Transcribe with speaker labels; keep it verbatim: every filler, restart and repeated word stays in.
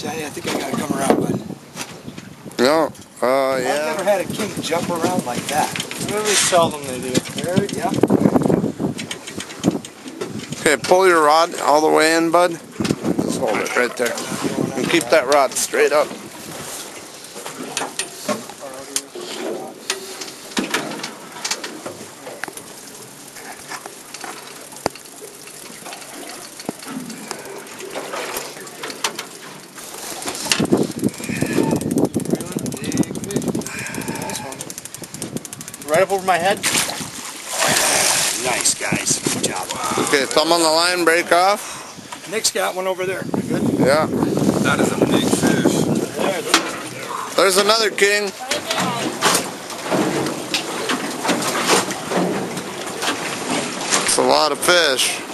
Speaker 1: Johnny, I think I gotta come around, bud.
Speaker 2: No. Uh, yeah.
Speaker 1: I've never had a king jump around like that.
Speaker 3: Really seldom they do.
Speaker 1: There, yeah.
Speaker 2: Okay, pull your rod all the way in, bud. Just hold it right there. And keep that rod straight up.
Speaker 3: Right up over my head.
Speaker 1: Nice, guys. Good job.
Speaker 2: Okay, thumb on the line, break off.
Speaker 1: Nick's got one over there. Good.
Speaker 2: Yeah.
Speaker 4: That is a big fish.
Speaker 1: There,
Speaker 2: There's another king. It's a lot of fish.